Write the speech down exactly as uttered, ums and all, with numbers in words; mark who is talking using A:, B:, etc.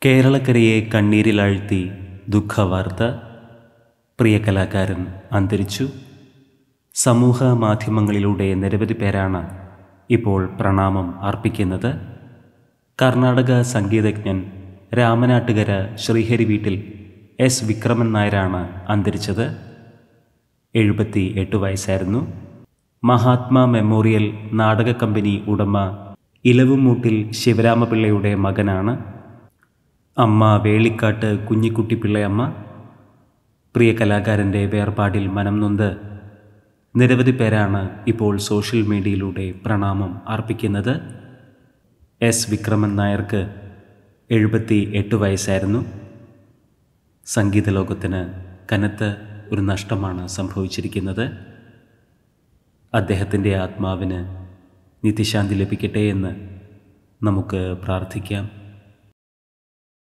A: കേരളക്കരയെ കണ്ണീരിലാഴ്ത്തി ദുഃഖവാർത്ത. പ്രിയ കലാകാരൻ അന്തരിച്ചു. സമൂഹ മാധ്യമങ്ങളിലൂടെ നിരവധി പേരാണ് ഇപ്പോൾ പ്രണാമം അർപ്പിക്കുന്നത്. കർണാടക സംഗീതജ്ഞൻ രാമനാട്ടുകര ശ്രീഹരി വീട്ടിൽ എസ് വിക്രമൻ നായരാണ് അന്തരിച്ചത്. എഴുപത്തി എട്ട് വയസ്സായിരുന്നു. മഹാത്മാ മെമ്മോറിയൽ നാടക കമ്പനി ഉടമ ഇലവുമൂട്ടിൽ ശിവരാമപിള്ളയുടെ മകനാണ്. അമ്മ വേളിക്കാട്ട് കുഞ്ഞിക്കുട്ടിപ്പിള്ളയമ്മ. പ്രിയ കലാകാരൻ്റെ വേർപാടിൽ മനം നൊന്ത് നിരവധി പേരാണ് ഇപ്പോൾ സോഷ്യൽ മീഡിയയിലൂടെ പ്രണാമം അർപ്പിക്കുന്നത്. എസ് വിക്രമൻ നായർക്ക് എഴുപത്തി എട്ട് വയസ്സായിരുന്നു. സംഗീത ലോകത്തിന് കനത്ത ഒരു നഷ്ടമാണ് സംഭവിച്ചിരിക്കുന്നത്. അദ്ദേഹത്തിൻ്റെ ആത്മാവിന് നിത്യശാന്തി ലഭിക്കട്ടെ എന്ന് നമുക്ക് പ്രാർത്ഥിക്കാം.